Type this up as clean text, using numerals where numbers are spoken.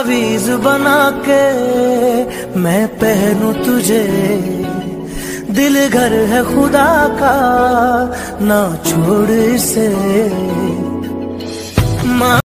तावीज़ बना के मैं पहनूं तुझे, दिल घर है खुदा का ना छोड़ इसे।